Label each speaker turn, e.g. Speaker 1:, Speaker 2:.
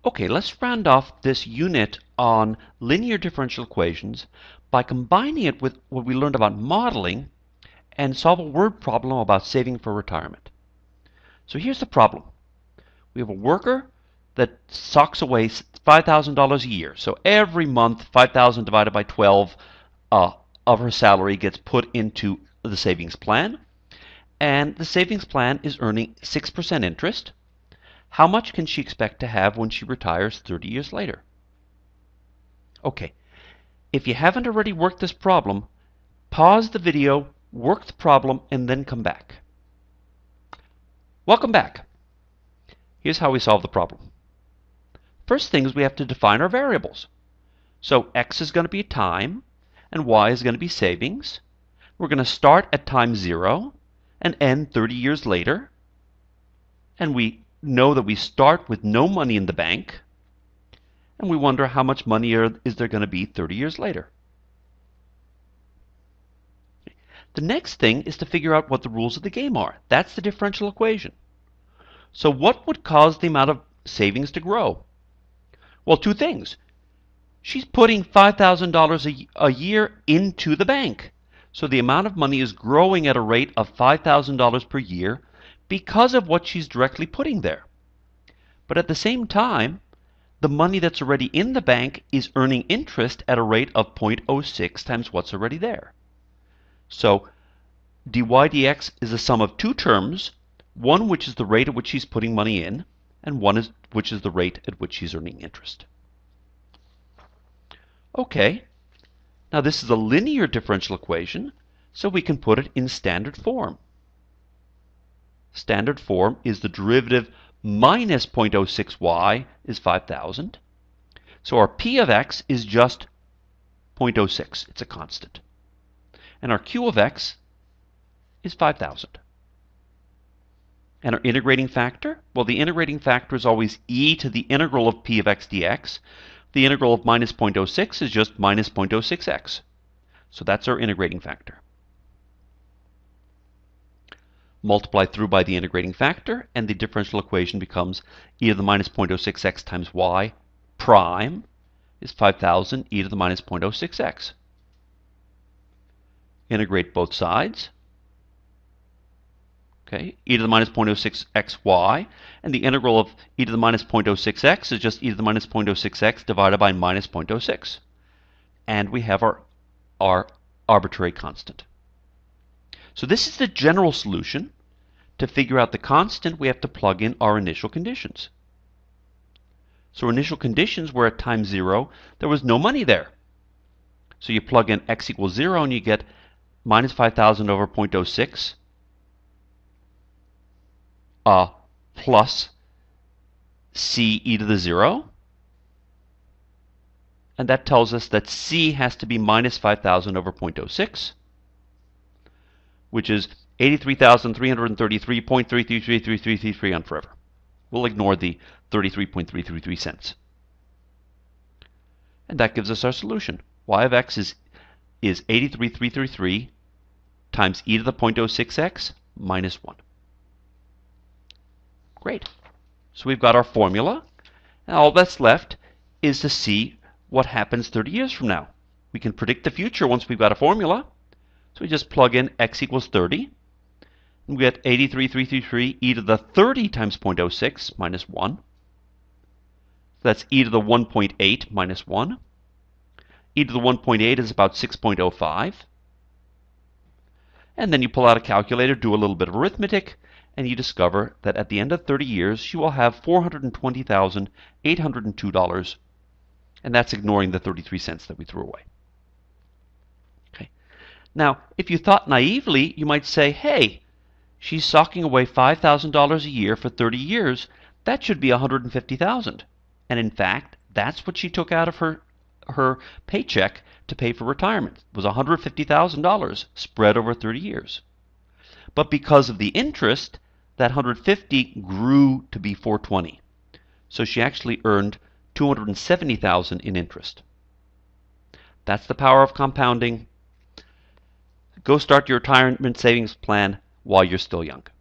Speaker 1: Okay, let's round off this unit on linear differential equations by combining it with what we learned about modeling and solve a word problem about saving for retirement. So here's the problem. We have a worker that socks away $5,000 a year. So every month, 5,000 divided by 12 of her salary gets put into the savings plan. And the savings plan is earning 6% interest. How much can she expect to have when she retires 30 years later? Okay, if you haven't already worked this problem, pause the video, work the problem, and then come back. Welcome back. Here's how we solve the problem. First thing is we have to define our variables. So x is going to be time, and y is going to be savings. We're going to start at time 0 and end 30 years later. And we know that we start with no money in the bank, and we wonder how much money is there going to be 30 years later. The next thing is to figure out what the rules of the game are. That's the differential equation. So what would cause the amount of savings to grow? Well, two things. She's putting $5,000 a year into the bank. So the amount of money is growing at a rate of $5,000 per year because of what she's directly putting there. But at the same time, the money that's already in the bank is earning interest at a rate of 0.06 times what's already there. So dy dx is the sum of two terms, one which is the rate at which she's putting money in, and one which is the rate at which she's earning interest. Okay, now this is a linear differential equation, so we can put it in standard form. Standard form is the derivative minus 0.06y is 5,000. So our p of x is just 0.06. It's a constant. And our q of x is 5,000. And our integrating factor? Well, the integrating factor is always e to the integral of p of x dx. The integral of minus 0.06 is just minus 0.06x. So that's our integrating factor. Multiply through by the integrating factor, and the differential equation becomes e to the minus 0.06x times y prime is 5,000 e to the minus 0.06x. Integrate both sides. Okay, e to the minus 0.06xy, and the integral of e to the minus 0.06x is just e to the minus 0.06x divided by minus 0.06. And we have our arbitrary constant. So this is the general solution. To figure out the constant, we have to plug in our initial conditions. So our initial conditions were at time 0, there was no money there. So you plug in x equals 0 and you get minus 5,000 over 0.06 plus c e to the 0. And that tells us that c has to be minus 5,000 over 0.06, which is 83,333.3333333 on forever. We'll ignore the 33.333 cents. And that gives us our solution. Y of x is 83,333 times e to the 0.06x minus 1. Great. So we've got our formula. And all that's left is to see what happens 30 years from now. We can predict the future once we've got a formula. So we just plug in x equals 30. And we get 83,333 e to the 30 times 0.06 minus 1. That's e to the 1.8 minus 1. E to the 1.8 is about 6.05. And then you pull out a calculator, do a little bit of arithmetic, and you discover that at the end of 30 years, you will have $420,802. And that's ignoring the 33 cents that we threw away. Okay. Now, if you thought naively, you might say, hey, she's socking away $5,000 a year for 30 years. That should be $150,000. And in fact, that's what she took out of her paycheck to pay for retirement. It was $150,000 spread over 30 years. But because of the interest, that $150,000 grew to be $420,000. So she actually earned $270,000 in interest. That's the power of compounding. Go start your retirement savings plan while you're still young.